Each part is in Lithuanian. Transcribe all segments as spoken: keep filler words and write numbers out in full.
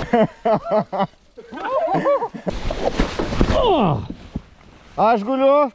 Aš guliu.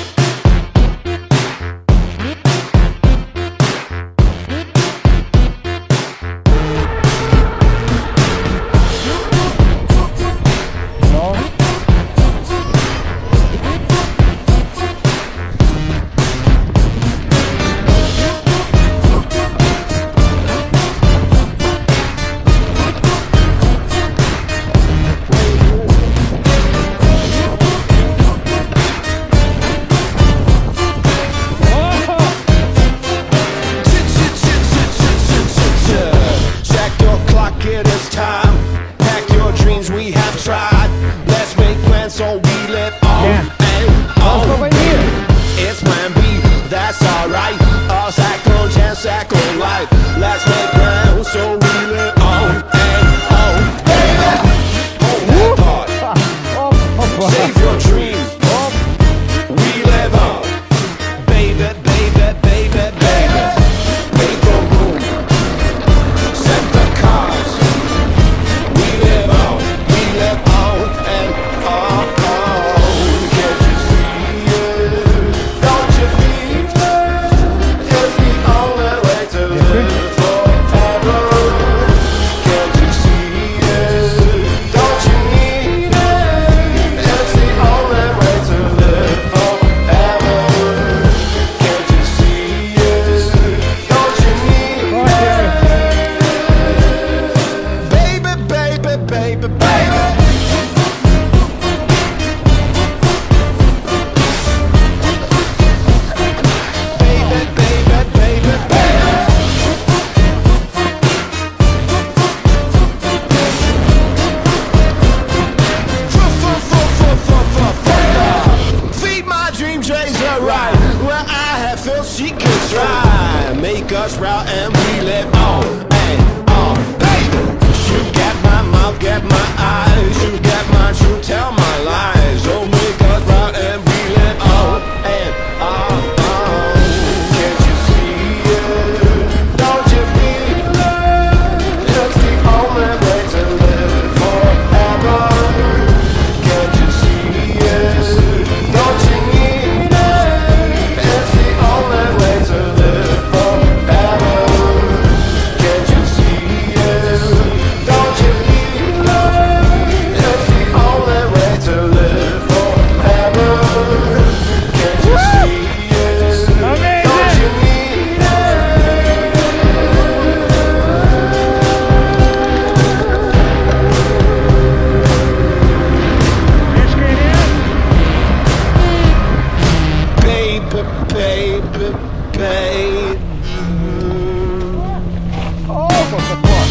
Us route and we live on and on, baby. You get my mouth, get my eyes, you get my truth, tell my lies. So make us route and we live on and on, on. Can't you see it? Don't you feel it? It's the only way to live forever. Can't you see it? Don't you need it? It's the only way to live forever. Can't you see it? Don't you feel it? It's the only way to live forever. Can't you see it? Don't you need it? Baby, baby, baby. Oh, what the fuck?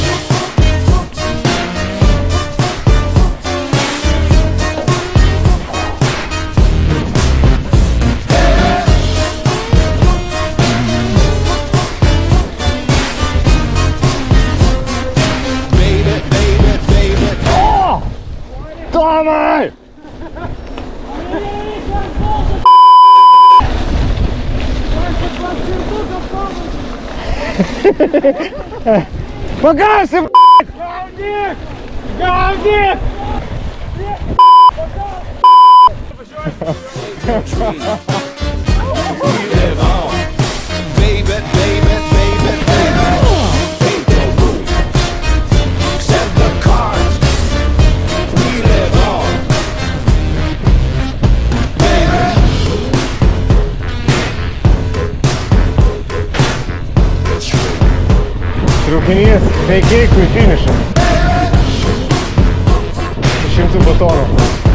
Baby, baby, baby. О! Давай! Погасим! Говник! Говник! We live on. Baby, baby, baby, baby. Ain't no room except the cards. We live on. Baby. Трюкінець, цей кейк і фінішем. Чим це батоном?